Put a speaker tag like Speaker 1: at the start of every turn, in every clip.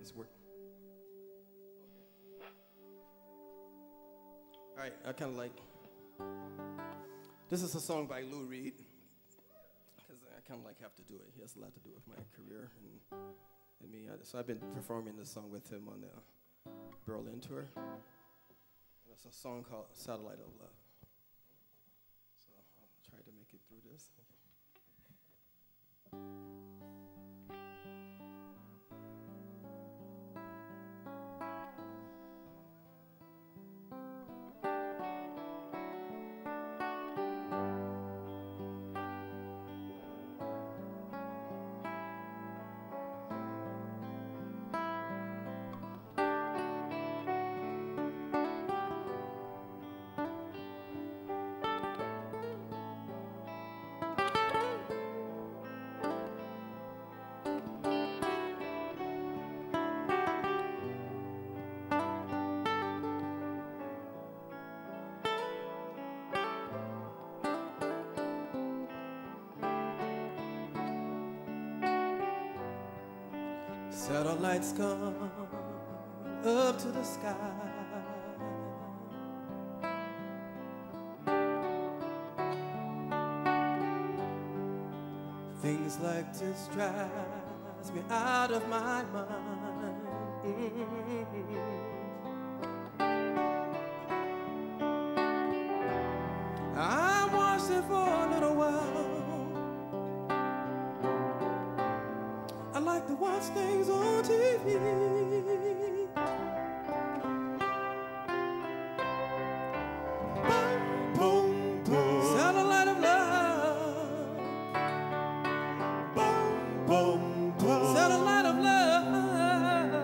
Speaker 1: this work? All right, I kind of like, this is a song by Lou Reed, because I kind of like have to do it. He has a lot to do with my career and me. So I've been performing this song with him on the Berlin tour. And it's a song called Satellite of Love. So I'll try to make it through this. Satellites come up to the sky. Things like this drives me out of my mind. I watched it for a little while. I like to watch things on TV. Boom, boom, boom. Satellite of love. Boom, boom, boom. Satellite of love.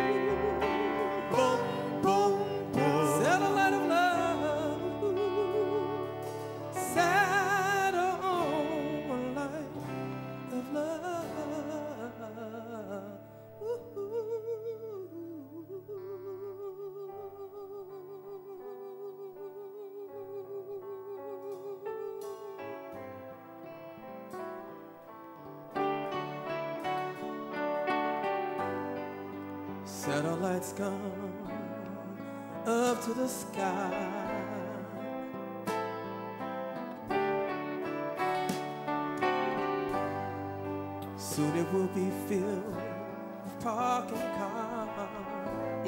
Speaker 1: Boom, boom, boom. Satellite of love. Satellite of love. Satellites come up to the sky. Soon it will be filled with parking cars.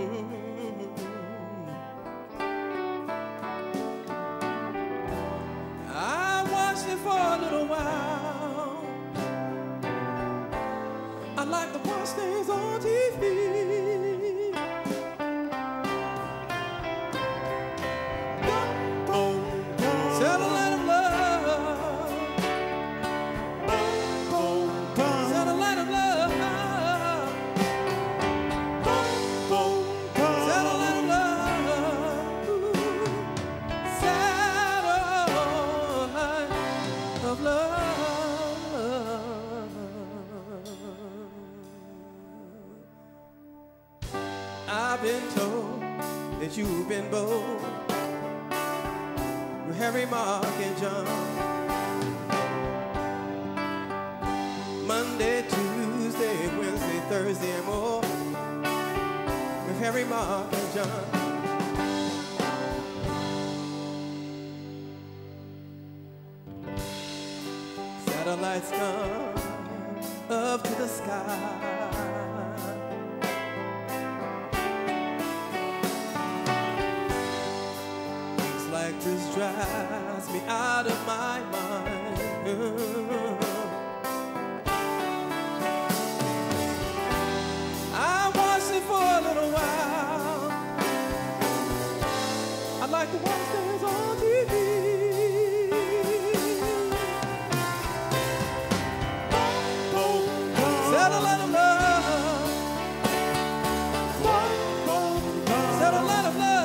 Speaker 1: I watched it for a little while. I like to watch things on TV. Satellite of love. Boom, boom, boom. Satellite of love. Boom, boom, boom. Satellite of love. Satellite of love. I've been told that you've been bold with Harry, Mark, and John. Monday, Tuesday, Wednesday, Thursday, and more with Harry, Mark, and John. Satellites come up to the sky. Like this drives me out of my mind. I watched it for a little while. I like to watch things on TV. Satellite of love. Satellite of love.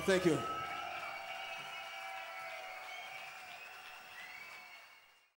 Speaker 1: Thank you.